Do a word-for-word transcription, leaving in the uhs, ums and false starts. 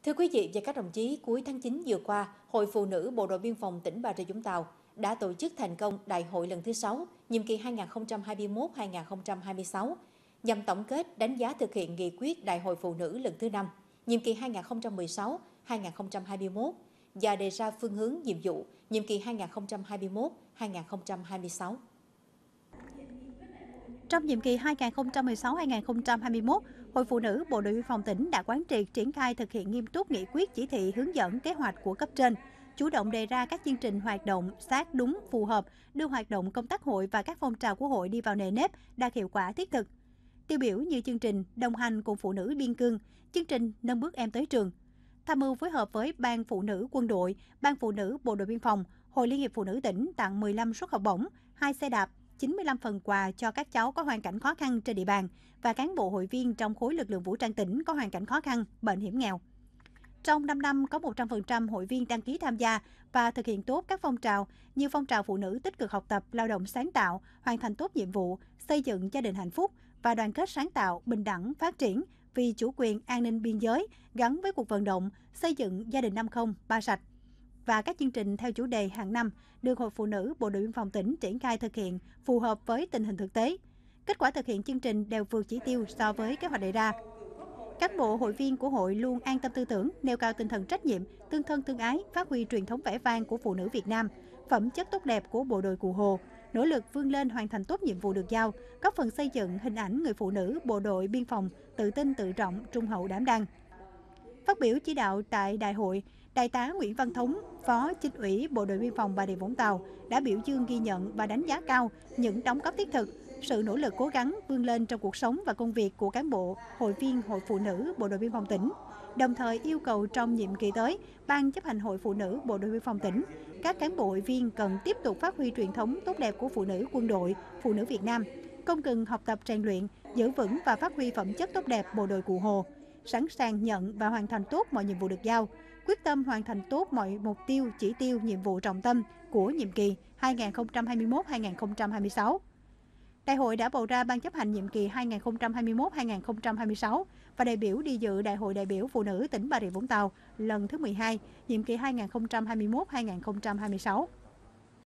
Thưa quý vị và các đồng chí, cuối tháng chín vừa qua, Hội Phụ nữ Bộ đội Biên phòng tỉnh Bà Rịa Vũng Tàu đã tổ chức thành công Đại hội lần thứ sáu, nhiệm kỳ hai nghìn không trăm hai mươi mốt đến hai nghìn không trăm hai mươi sáu, nhằm tổng kết đánh giá thực hiện nghị quyết Đại hội Phụ nữ lần thứ năm, nhiệm kỳ hai nghìn không trăm mười sáu đến hai nghìn không trăm hai mươi mốt và đề ra phương hướng nhiệm vụ nhiệm kỳ hai nghìn không trăm hai mươi mốt đến hai nghìn không trăm hai mươi sáu. Trong nhiệm kỳ hai nghìn không trăm mười sáu đến hai nghìn không trăm hai mươi mốt, Hội Phụ nữ Bộ đội Biên phòng tỉnh đã quán triệt triển khai thực hiện nghiêm túc nghị quyết, chỉ thị, hướng dẫn, kế hoạch của cấp trên, chủ động đề ra các chương trình hoạt động sát đúng, phù hợp, đưa hoạt động công tác hội và các phong trào của hội đi vào nề nếp, đạt hiệu quả thiết thực. Tiêu biểu như chương trình đồng hành cùng phụ nữ biên cương, chương trình nâng bước em tới trường. Tham mưu phối hợp với Ban Phụ nữ Quân đội, Ban Phụ nữ Bộ đội Biên phòng, Hội Liên hiệp Phụ nữ tỉnh tặng mười lăm suất học bổng, hai xe đạp, chín mươi lăm phần quà cho các cháu có hoàn cảnh khó khăn trên địa bàn và cán bộ hội viên trong khối lực lượng vũ trang tỉnh có hoàn cảnh khó khăn, bệnh hiểm nghèo. Trong năm năm có một trăm phần trăm hội viên đăng ký tham gia và thực hiện tốt các phong trào như phong trào phụ nữ tích cực học tập, lao động sáng tạo, hoàn thành tốt nhiệm vụ, xây dựng gia đình hạnh phúc và đoàn kết sáng tạo, bình đẳng, phát triển vì chủ quyền an ninh biên giới gắn với cuộc vận động xây dựng gia đình năm không, ba sạch. Và các chương trình theo chủ đề hàng năm được Hội Phụ nữ Bộ đội Biên phòng tỉnh triển khai thực hiện phù hợp với tình hình thực tế. Kết quả thực hiện chương trình đều vượt chỉ tiêu so với kế hoạch đề ra. Các bộ hội viên của hội luôn an tâm tư tưởng, nêu cao tinh thần trách nhiệm, tương thân tương ái, phát huy truyền thống vẻ vang của phụ nữ Việt Nam, phẩm chất tốt đẹp của bộ đội Cụ Hồ, nỗ lực vươn lên hoàn thành tốt nhiệm vụ được giao, góp phần xây dựng hình ảnh người phụ nữ bộ đội biên phòng tự tin tự trọng, trung hậu đảm đang. Phát biểu chỉ đạo tại đại hội, Đại tá Nguyễn Văn Thống, Phó Chính ủy Bộ đội Biên phòng Bà Rịa Vũng Tàu đã biểu dương, ghi nhận và đánh giá cao những đóng góp thiết thực, sự nỗ lực cố gắng vươn lên trong cuộc sống và công việc của cán bộ, hội viên Hội Phụ nữ Bộ đội Biên phòng tỉnh. Đồng thời yêu cầu trong nhiệm kỳ tới, Ban chấp hành Hội Phụ nữ Bộ đội Biên phòng tỉnh, các cán bộ hội viên cần tiếp tục phát huy truyền thống tốt đẹp của phụ nữ quân đội, phụ nữ Việt Nam, không ngừng học tập rèn luyện, giữ vững và phát huy phẩm chất tốt đẹp bộ đội Cụ Hồ, sẵn sàng nhận và hoàn thành tốt mọi nhiệm vụ được giao, quyết tâm hoàn thành tốt mọi mục tiêu, chỉ tiêu, nhiệm vụ trọng tâm của nhiệm kỳ hai nghìn không trăm hai mươi mốt đến hai nghìn không trăm hai mươi sáu. Đại hội đã bầu ra Ban chấp hành nhiệm kỳ hai nghìn không trăm hai mươi mốt đến hai nghìn không trăm hai mươi sáu và đại biểu đi dự Đại hội đại biểu Phụ nữ tỉnh Bà Rịa Vũng Tàu lần thứ mười hai, nhiệm kỳ hai nghìn không trăm hai mươi mốt đến hai nghìn không trăm hai mươi sáu.